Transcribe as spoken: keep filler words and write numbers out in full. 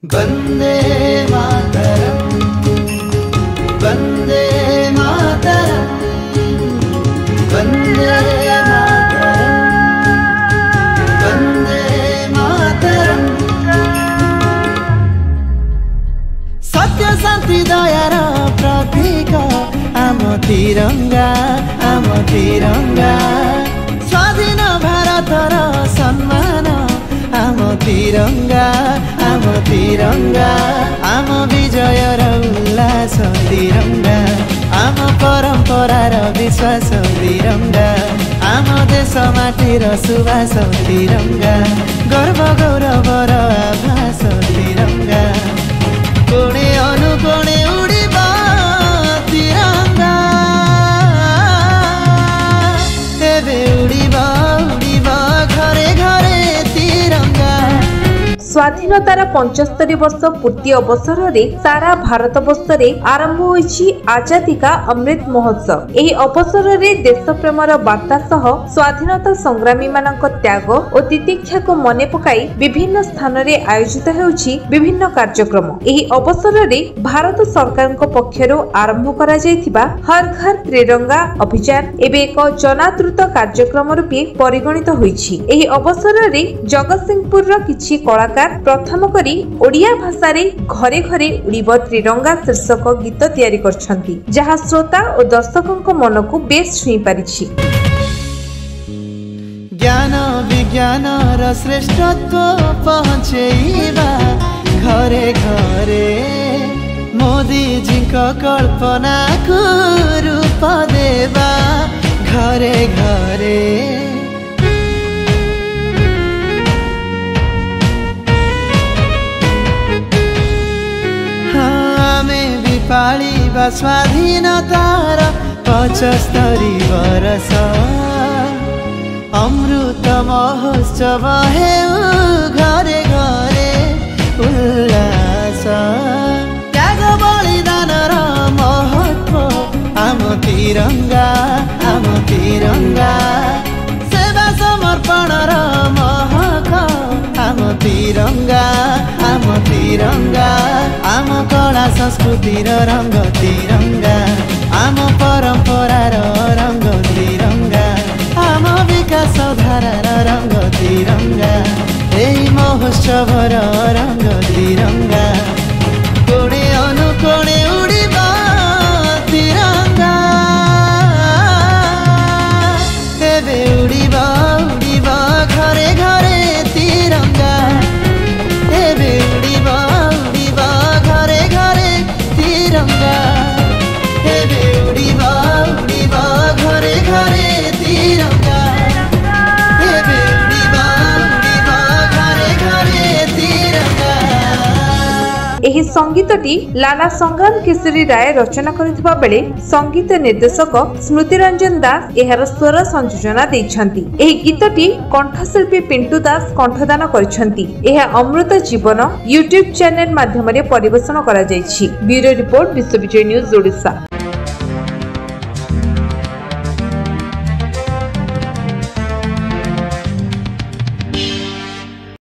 वंदे मातरम, वंदे मातरम, वंदे मातरम, वंदे मातरम। सत्य शांति दयार प्रतीक आम तिरंगा, आम तिरंगा। स्वाधीन भारतर सम्मान आम तिरंगा, आम तिरंगा। आम विजयर उल्लास तिरंगा, आम परंपरार विश्वास तिरंगा। आम देश माटीर सुवास तिरंगा, गर्व गौरवर आभास तिरंगा। कोणे अनुकोणे उड़िबा तिरंगा, एबे उड़िबा उड़िबा घरे घरे तिरंगा। स्वाधीनतार पचहत्तर वर्ष पूर्ति अवसर में सारा भारत वर्ष में आरंभ होइछि आजादी का अमृत महोत्सव। एही अवसर में देश प्रेमर वार्ता सह स्वाधीनता संग्रामी मानक त्याग और तितिक्षा को मने पकाई विभिन्न स्थान रे आयोजित हेउछि विभिन्न कार्यक्रम। एही अवसर में भारत सरकार पक्षरु आरंभ करा जायथिबा हर घर तिरंगा अभियान एबे एक जनादृत कार्यक्रम रूपे परिगणित होइछि। एही अवसर में जगतसिंहपुर रो किछि कलाकार प्रथम करी ओडिया भाषा रे घरे घरे उड़िब त्रिरंगा शीर्षक गीत तैयारी करछंती, जहा श्रोता और दर्शकों मन को बेस छुई पारिछि। ज्ञान विज्ञान र श्रेष्ठत्व पहुँचेबा घरे घरे, मोदी जी को कल्पना को रूप देवा घरे घरे। पालिबा स्वाधीनतार पचहत्तरी वर्ष, अमृत महोत्सव हेउ घरे घरे उल्लास। त्याग बलिदानर महत्व आम तिरंगा, आम तिरंगा। सेवा समर्पणर महक आम तिरंगा, आम तिरंगा। आम कला संस्कृतिर रंग तिरंगा, आम परंपरार रंग तिरंगा। आम विकास धारार रंग तिरंगा, एही महोत्सवर रंग तिरंगा। कोणे अनुकोणे उड़िबा तिरंगा, एबे उड़िबा उड़िबा घरे घरे तिरंगा। एबे उड़िबा उड़िबा घरे घरे तिरंगा, एबे उड़िबा उड़िबा घरे घरे तिरंगा। एबे उड़िबा उड़िबा घरे घरे तिरंगा। एही संगीतटी लाला संग्राम केसरी राय रचना करथिबा बेले संगीत निर्देशक स्मृति रंजन दास एहार स्वर संयोजन दैछंती। एही गीतटी कंठशिल्पी पिंटू दास कंठदान करछंती। एहा अमृत जीवन यूट्यूब चैनल माध्यम रे परिवेषण करा जायछि। ब्यूरो रिपोर्ट विश्व विजय न्यूज ओडिशा।